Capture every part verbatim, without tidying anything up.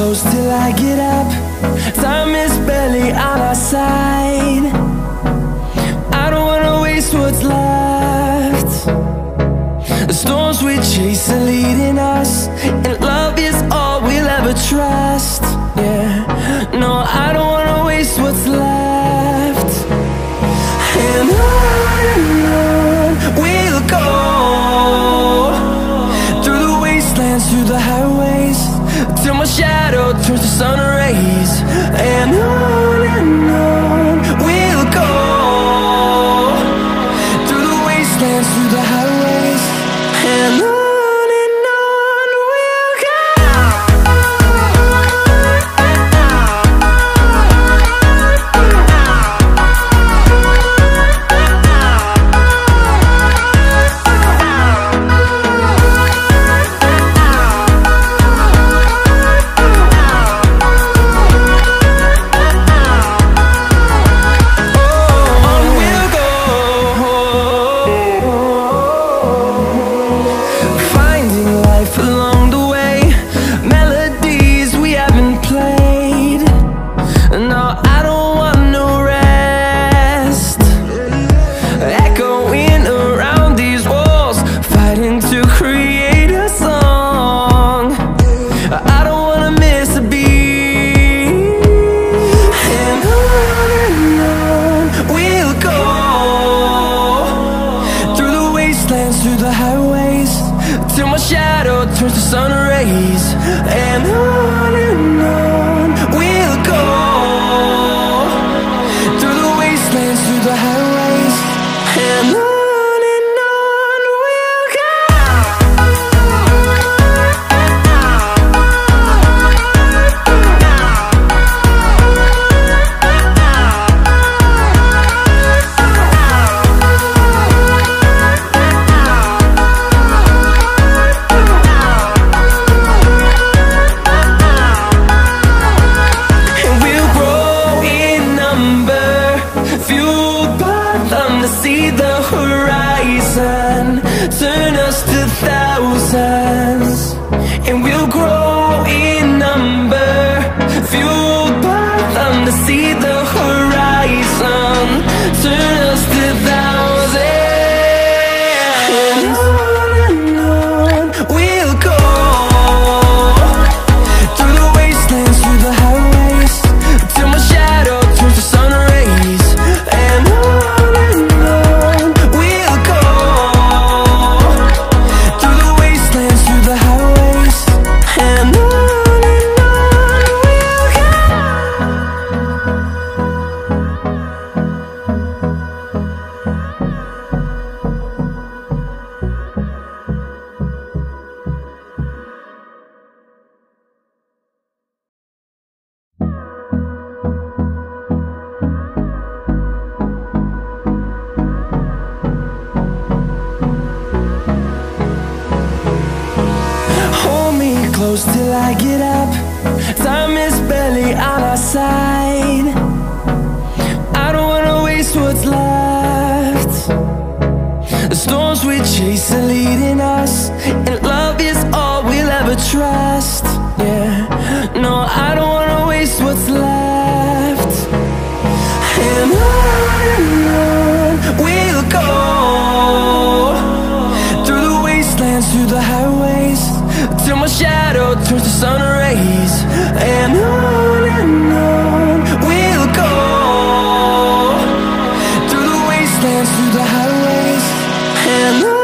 close till I get up. Time is barely on our side. I don't wanna waste what's left. The storms we chase are leading us, and love is all we'll ever trust. Yeah, no, I don't wanna waste what's left. And on and on we'll go, through the wastelands, through the highways, till my shadow turns to sun rays. And on and on we'll go, through the wastelands, through the highways, and on. Through the highways, till my shadow turns to sun rays. And on and on we'll go, through the wastelands, through the highways, and on. See the horizon turn us to thousands, and we'll grow in number, fueled by them. To see the horizon turn us to thousands, and on and on we'll go, through the wastelands, through the highways, till my shadow turns to sun rays. And on close till I get up. Time is barely on our side. I don't wanna waste what's left. The storms we chase are leading us, and love is all we'll ever trust. Yeah, no, I don't wanna waste what's left. And on and on we'll go, through the wastelands, through the highways, till my shadow turns to sun rays. And on and on we'll go, through the wastelands, through the highways, and on.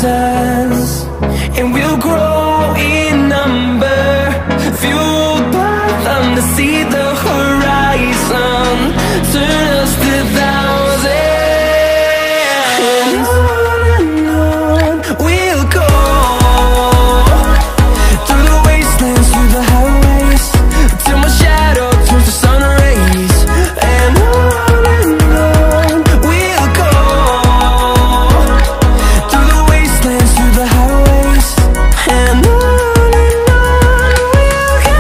thousands, and we'll grow in number, fueled by them to see the horizon, turn us to thousands. And on and on we'll go, through the wastelands, through the highways, till my shadow turns to sun rays. And on and on we'll go, through the wastelands, through the highways. And on and on we'll go.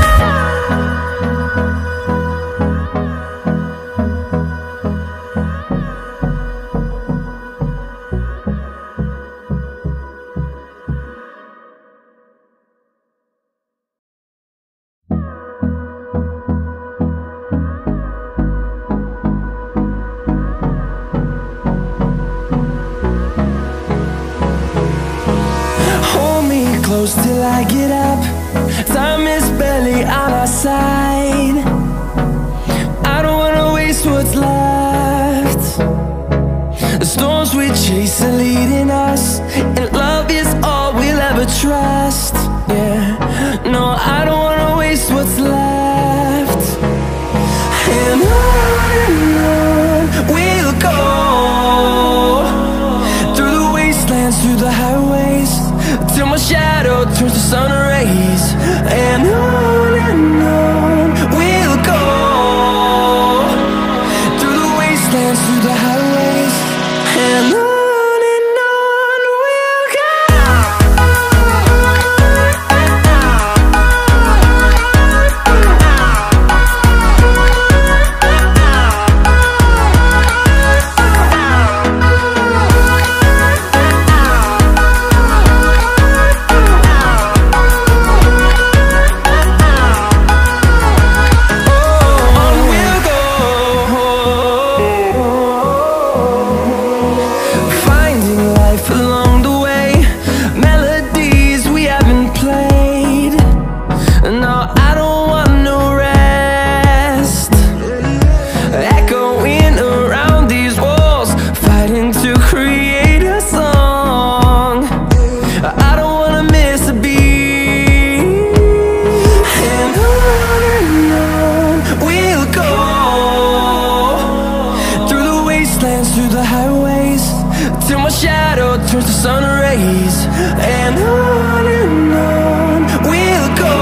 Hold me close till I get up. Time is barely on our side. I don't wanna waste what's left. The storms we chase are leading us, and love is all we'll ever trust. Yeah, no, I don't wanna waste what's left. And on and on we'll go, through the wastelands, through the highways, till my shadow turns to sun rays. And on and on we'll go, through the wastelands, through the highways. And on and on we'll go. On we'll go, finding life along the way, melodies we haven't played. No, I don't want no rest, echoing around these walls, fighting to create a song. I don't wanna miss a beat. And on and on we'll go, through the wastelands, through the highways, till my shadow turns to sun rays. And on and on we'll go,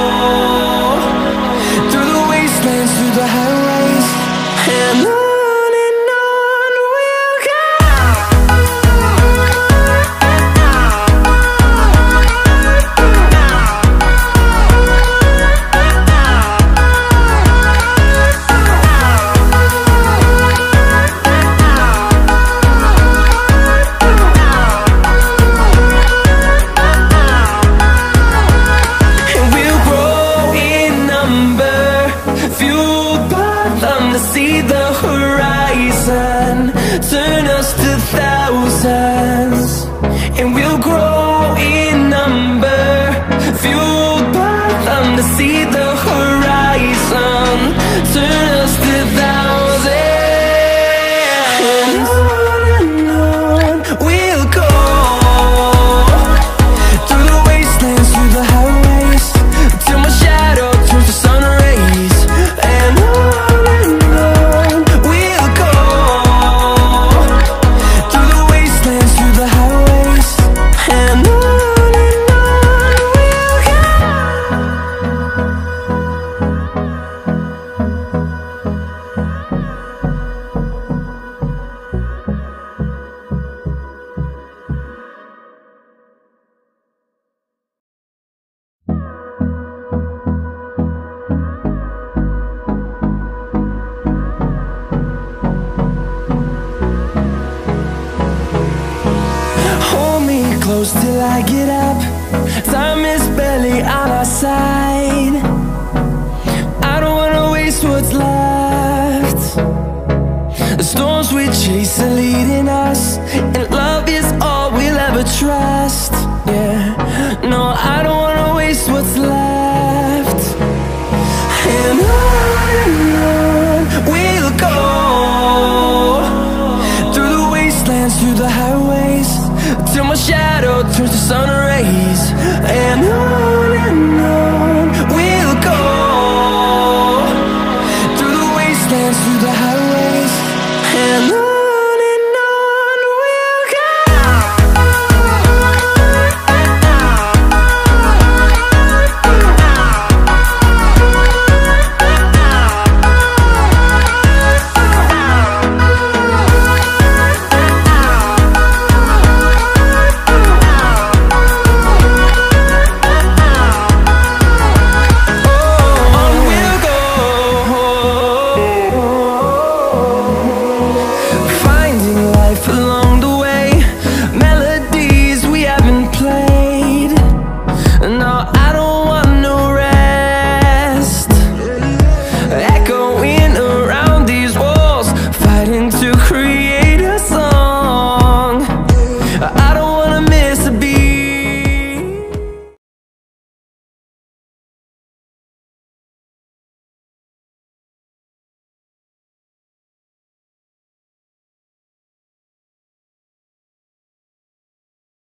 through the wastelands, through the highways. And on and on we'll go. And we'll grow in number, fueled by them to see the horizon, turn us to thousands. And we'll grow in number, fueled by them to see the horizon, turn us to thousands. And on and on we'll go, through the wastelands, through the highways, till my shadow turns to sun rays. And on and on we'll go, through the wastelands, through the highways. And on and on we'll go. Hold me close till I get up. Time is barely on our side. I don't wanna waste what's left. The storms we chase are leading us, and love is all we'll ever trust. Yeah, no, I don't wanna waste what's left. And on and on we'll go, through the wastelands, through the highways, till my shadow dance through the highway